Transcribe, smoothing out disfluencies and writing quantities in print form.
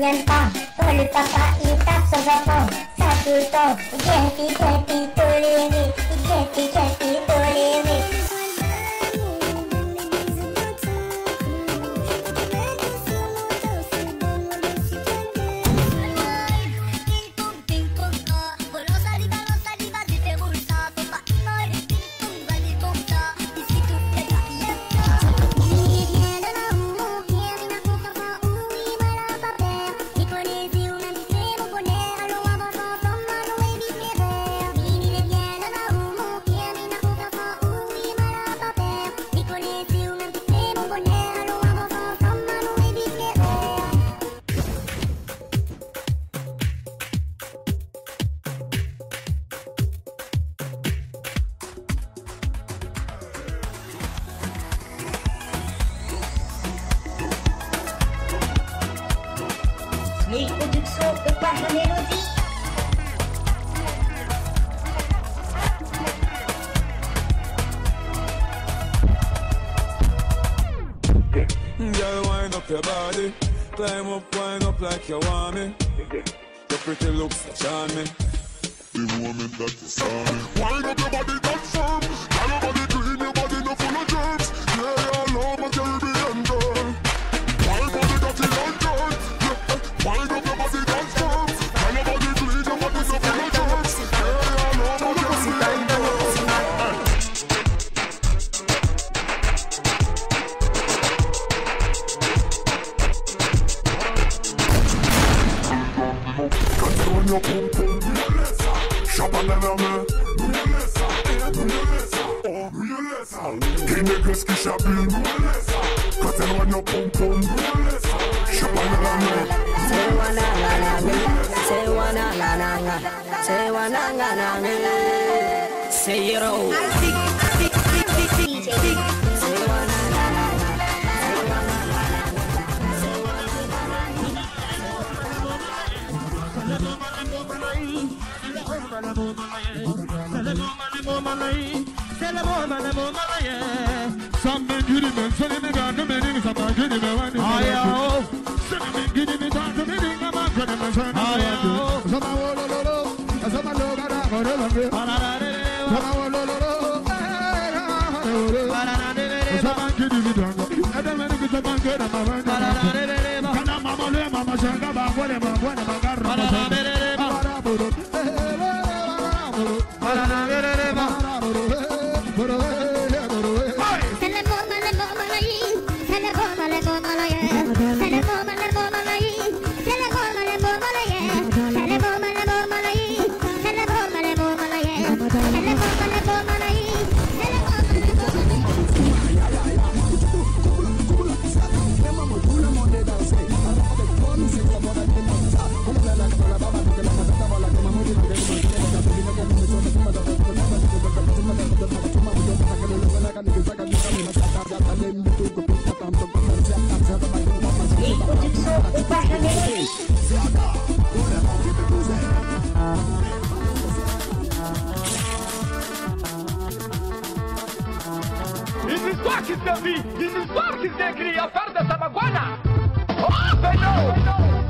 n'aime pas quand le papa il tape son enfant. Ça tout le temps, Getty, toléré, Getty, toléré. Les productions de par la mélodie. Girl, wind up your body, climb up, wind up like you want me. Your pretty looks charm me. The moment that you saw me. Wind up your body, that's firm. Girl, your body clean, your body no full of germs. Yeah, you love a Caribbean girl. Wind body dirty and girl. Wind up your body, that's firm. Girl, your body clean, your body no full of germs. Yeah, you love a Caribbean girl. Control your pum pum. Chapana la main. Qui qui chapine. Quand elle voit nos pom pom. Chapana la main. Say wana la la say wana la la say wana la la say yo. Une histoire qui se vit, une histoire qui s'écrit à faire de Samaguana. Oh, ben non!